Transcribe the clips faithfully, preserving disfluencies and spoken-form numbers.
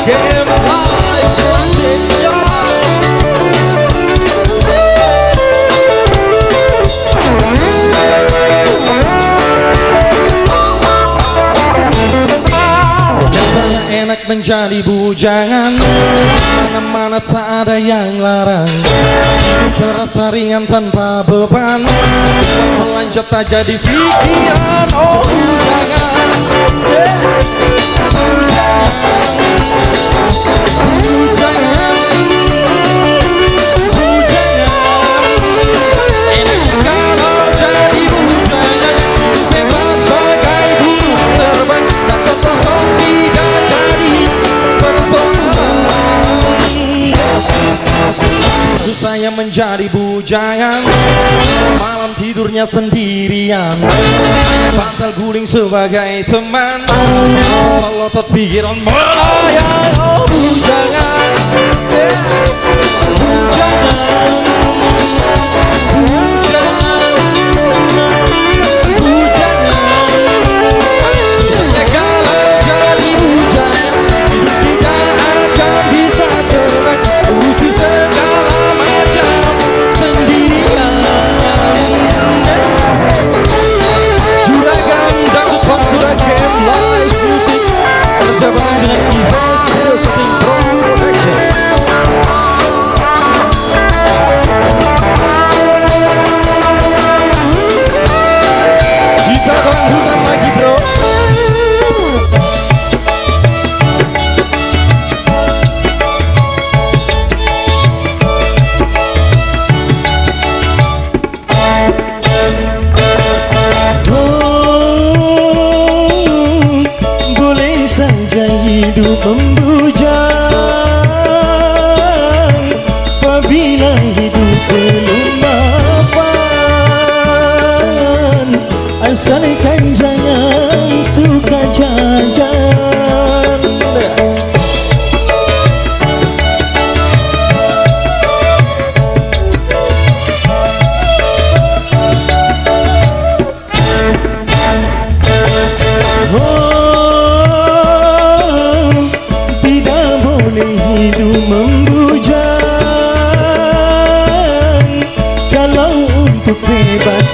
Game Live Musik ya. Nyatanya enak menjadi bujangan, mana-mana tak ada yang larang. Terasa ringan tanpa beban, melanjut tak jadi pikiran. Oh bujangan, eh, bujangan, bujangan, bujangan. Enaknya kalau jadi bujangan, bebas bagai burung terbang, tak terpesong tidak jadi persoalan. Susahnya menjadi bujangan, malam tidurnya sendirian, bantal guling sebagai teman, melotot pikiran melayang. Oh bujangan, eh, bujangan, bujangan, bujangan. Susahnya kalau jadi bujangan, hidup tidak akan bisa tenang, urusi segala macam sendirian. Juragan dangdut Pantura Game Live Musik kerja bareng dengan Event Studio Shooting Pro Production. Kita dangdutan lagi bro. Hidup membujang apabila hidup belum mapan, asalkan jangan suka jajan. Hidup membujang kalau untuk bebas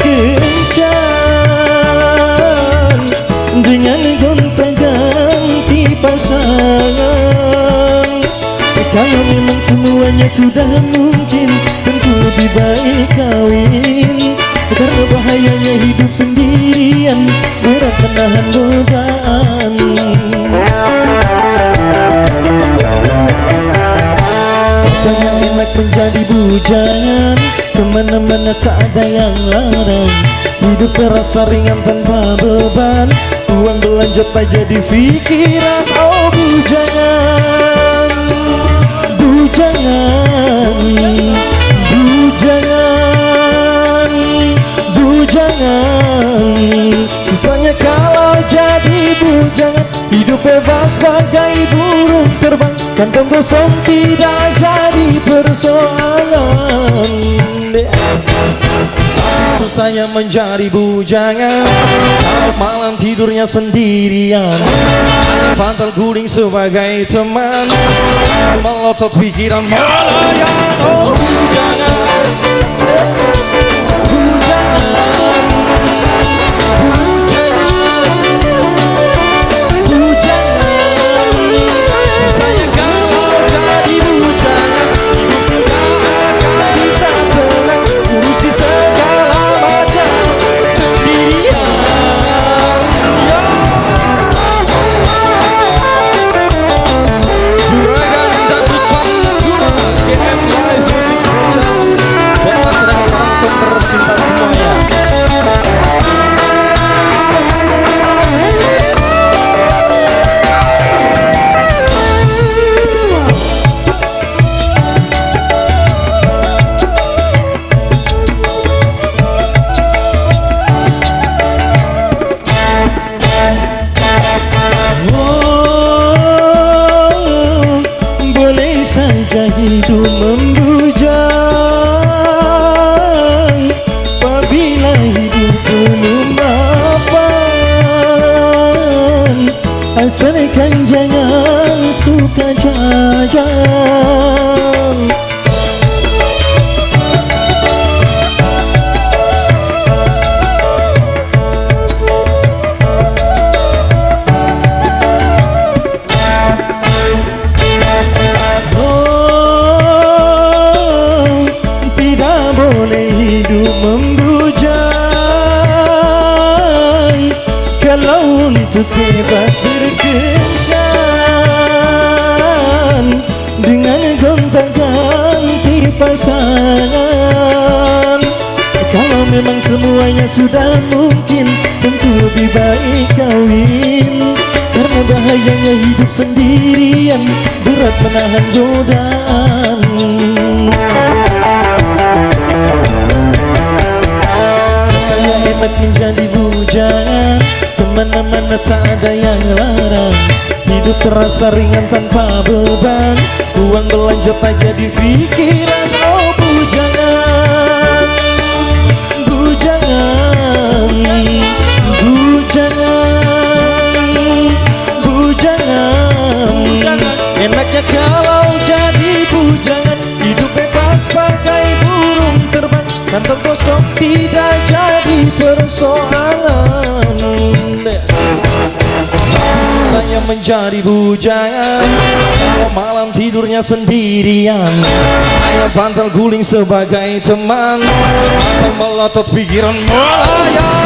berkencan dengan gonta-ganti pasangan. Kalau memang semuanya sudah mungkin, tentu lebih baik kawin, karena bahayanya hidup sendirian, berat menahan godaan. Jangan enak menjadi bujangan, kemana-mana tak ada yang larang, hidup terasa ringan tanpa beban, uang belanja tak jadi pikiran. Oh bujangan, bujangan, bujangan, bujangan. Susahnya kalau jadi bujangan, hidup bebas bagai burung terbang, kantong kosong tidak jadi persoalan. Susahnya menjadi bujangan, malam tidurnya sendirian, bantal guling sebagai teman, melotot pikiran melayang. Oh bujangan, bujangan, cinta semuanya. Oh, boleh saja hidup membujang apabila hidup belum mapan, Selesaikan jangan suka jajan. Oh, tidak boleh hidup membujang kalau untuk bebas berkencan dengan gonta-ganti pasangan. Kalau memang semuanya sudah mungkin, tentu lebih baik kawin. Karena bahayanya hidup sendirian, berat menahan godaan. Kaya enak menjadi bujangan, kemana-mana tak ada yang larang. Hidup terasa ringan tanpa beban, uang belanja tak jadi pikiran. Oh bujangan, bujangan, bujangan, bujangan. Enaknya kalau jadi bujangan, hidup bebas bagai burung terbang, kantong kosong tidak jadi persoalan. Saya menjadi bujangan, kalau malam tidurnya sendirian, ayam bantal guling sebagai teman, atau melotot pikiran melayang.